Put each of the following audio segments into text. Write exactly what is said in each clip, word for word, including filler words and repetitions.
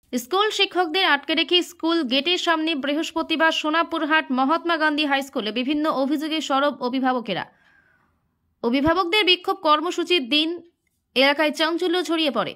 School শিক্ষকদের আটকে রেখে স্কুল গেটের সামনে বৃহস্পতিবার সোনাপুরহাট মহাত্মা গান্ধী হাই স্কুলে বিভিন্ন অভিযোগে সরব অভিভাবকেরা। অভিভাবকদের বিক্ষোভ কর্মসূচির দিন এলাকায় চাঞ্চল্য ছড়িয়ে পড়ে।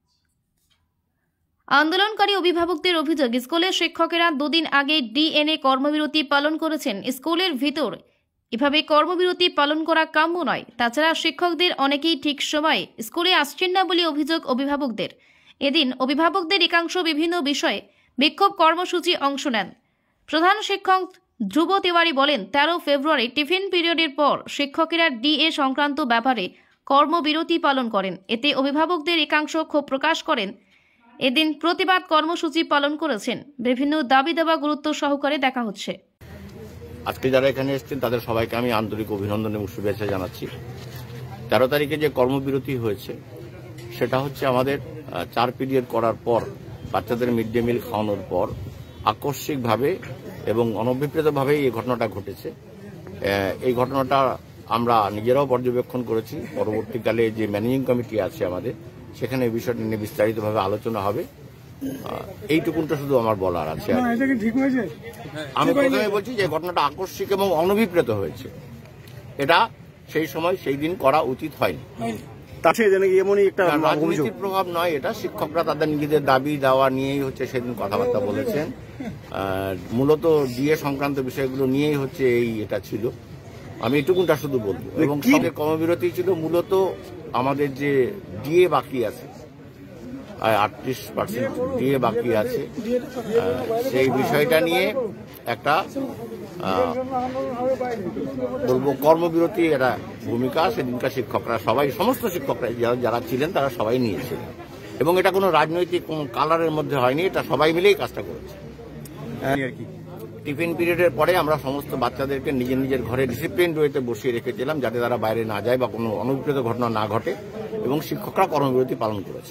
আন্দোলনকারী অভিভাবকদের অভিযোগ, স্কুলের শিক্ষকেরা দুদিন আগে ডিএনএ কর্মবিরতি পালন করেছেন। স্কুলের ভিতর এভাবে কর্মবিরতি পালন করা কাম্য নয়। তাছাড়া শিক্ষকদের অনেকেই ঠিক সময়ে স্কুলে আসছেন না বলে অভিযোগ অভিভাবকদের। এদিন অভিভাবকদের একাংশ বিভিন্ন বিষয়ে বিক্ষোভ কর্মসূচি অংশ নেন। প্রধান শিক্ষক ধ্রুব তিওয়ারি বলেন, তেরো ফেব্রুয়ারি টিফিন পিরিয়ডের পর শিক্ষকেরা ডিএ সংক্রান্ত ব্যাপারে কর্মবিরতি পালন করেন। এতে অভিভাবকদের একাংশ ক্ষোভ প্রকাশ করেন। এদিন প্রতিবাদ কর্মসূচি পালন করেছেন। বিভিন্ন দাবি দেওয়া গুরুত্ব সহকারে দেখা হচ্ছে। আজকে যারা এখানে এসেছেন তাদের সবাইকে আমি আন্তরিক অভিনন্দন এবং শুভেচ্ছা জানাচ্ছি। তেরো তারিখে যে কর্মবিরতি হয়েছে সেটা হচ্ছে আমাদের চার পিরিয়ড করার পর বাচ্চাদের মিড ডে মিল খাওয়ানোর পর আকস্মিকভাবে এবং অনভিপ্রেতভাবে এই ঘটনাটা ঘটেছে। এই ঘটনাটা আমরা নিজেরাও পর্যবেক্ষণ করেছি। পরবর্তীকালে যে ম্যানেজিং কমিটি আছে আমাদের, সেখানে এই বিষয়টা নিয়ে বিস্তারিতভাবে আলোচনা হবে। এইটুকুনটা শুধু আমার বলার আছে। আমি প্রথমে বলছি যে ঘটনাটা আকস্মিক এবং অনভিপ্রেত হয়েছে। এটা সেই সময় সেই দিন করা উচিত হয়নি। রাজনীতির প্রভাব নয়, এটা শিক্ষকরা তাদের নিজেদের দাবি দেওয়া নিয়েই হচ্ছে সেদিন কথাবার্তা বলেছেন। মূলত ডিএ সংক্রান্ত বিষয়গুলো নিয়েই হচ্ছে এই এটা ছিল। আমি এটুকুনটা শুধু বলবো। এবং সঙ্গে কর্মবিরতি ছিল মূলত আমাদের যে ডিএ বাকি আছে, আটত্রিশ পার্সেন্ট ডিএ বাকি আছে, সেই বিষয়টা নিয়ে একটা বলবো কর্মবিরতি একটা ভূমিকা সেদিনকার শিক্ষকরা সবাই, সমস্ত শিক্ষকরা যারা ছিলেন তারা সবাই নিয়েছিলেন। এবং এটা কোনো রাজনৈতিক কোন কালারের মধ্যে হয়নি, এটা সবাই মিলেই কাজটা করেছে। টিফিন পিরিয়ডের পরে আমরা সমস্ত বাচ্চাদেরকে নিজের নিজের ঘরে ডিসিপ্লিন ওয়েতে বসিয়ে রেখেছিলাম যাতে তারা বাইরে না যায় বা কোনো অনভিপ্রেত ঘটনা না ঘটে, এবং শিক্ষকরা কর্মবিরতি পালন করেছে।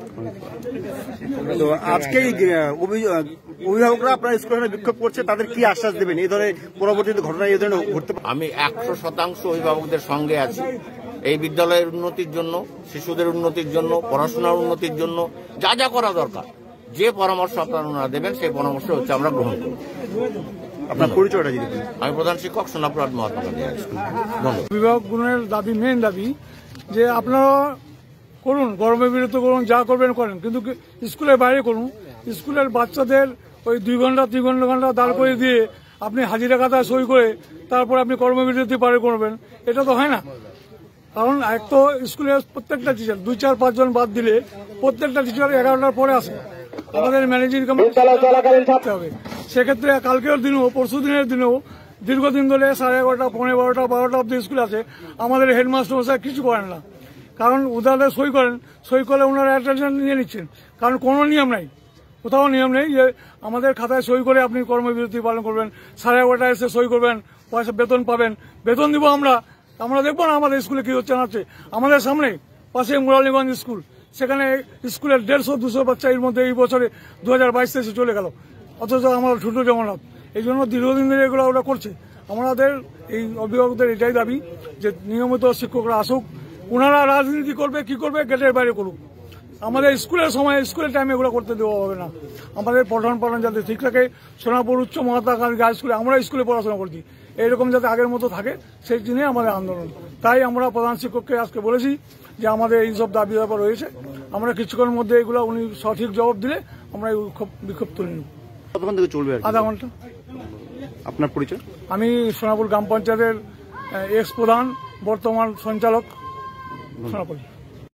তো আজকে অভিভাবকরা আপনার স্কুলে বিক্ষোভ করছে, তাদের কি আশ্বাস দেবেন এই ধরনের পরবর্তীতে ঘটনা এই ধরনের ঘটতে? আমি একশো শতাংশ অভিভাবকদের সঙ্গে আছি। এই বিদ্যালয়ের উন্নতির জন্য, শিশুদের উন্নতির জন্য, পড়াশোনার উন্নতির জন্য যা যা করা দরকার, যে পরামর্শ আপনারা দেবেন সেই পরামর্শ হচ্ছে আমরা গ্রহণ করব। আপনার পরিচয়টা যদি? আমি প্রধান শিক্ষক, সোনাপুরহাট মহাত্মা গান্ধী হাই স্কুল। ধন্যবাদ। অভিভাবকগণের দাবি, মেন দাবি যে আপনারা করুন, কর্মবিরতি করুন, যা করবেন করেন, কিন্তু স্কুলের বাইরে করুন। স্কুলের বাচ্চাদের ওই দুই ঘন্টা তিন ঘন্টা ঘন্টা দাঁড় করে দিয়ে আপনি হাজিরা খাতায় সই করে তারপর আপনি কর্মবিরতি পালন করবেন, এটা তো হয় না। কারণ এক তো স্কুলের প্রত্যেকটা টিচার দুই চার পাঁচজন বাদ দিলে প্রত্যেকটা টিচার এগারোটার পরে আসে। আমাদের ম্যানেজিং কমিটি থাকতে হবে। সেক্ষেত্রে কালকের দিনেও, পরশু দিনের দিনেও দীর্ঘদিন ধরে সাড়ে এগারোটা পনেরো বারোটা বারোটা অব্দি স্কুল আছে। আমাদের হেডমাস্টার মশাই কিছু করেন না, কারণ ওনারা সই করেন, সই করলে ওনারা অ্যাটেনশন নিয়ে নিচ্ছেন। কারণ কোনো নিয়ম নাই, কোথাও নিয়ম নেই যে আমাদের খাতায় সই করে আপনি কর্মবিরতি পালন করবেন, সাড়ে এগারোটায় এসে সই করবেন, পয়সা বেতন পাবেন, বেতন দিব আমরা। আমরা দেখবো না আমাদের স্কুলে কি হচ্ছে না হচ্ছে। আমাদের সামনে পাশে মুরালীগঞ্জ স্কুল, সেখানে স্কুলের দেড়শো দুশো বাচ্চা এর মধ্যে এই বছরে দু হাজার বাইশ তেইশে চলে গেল, অথচ আমরা ছোট জগন্নাথ। এই জন্য দীর্ঘদিন ধরে এগুলো ওরা করছে। আমাদের এই অভিভাবকদের এটাই দাবি যে নিয়মিত শিক্ষকরা আসুক, ওনারা রাজনীতি করবে কি করবে গেটের বাইরে করুক। আমাদের স্কুলের সময়, স্কুলের টাইমে এগুলো করতে দেওয়া হবে না। আমাদের পঠন পাঠন যাতে ঠিক থাকে, সোনাপুর উচ্চ মহাত্মা গান্ধী হাই স্কুলে আমরা স্কুলে পড়াশোনা করছি, এইরকম যাতে আগের মতো থাকে সেই জন্যই আমাদের আন্দোলন। তাই আমরা প্রধান শিক্ষককে আজকে বলেছি যে আমাদের এইসব দাবি ব্যাপার রয়েছে, আমরা কিছুক্ষণের মধ্যে এগুলো উনি সঠিক জবাব দিলে আমরা বিক্ষোভ তুলে নেব। কতক্ষণ থেকে চলবে? আধা ঘন্টা। আপনার পরিচয়? আমি সোনাপুর গ্রাম পঞ্চায়েতের এক্স প্রধান, বর্তমান সঞ্চালক সোনাপুর।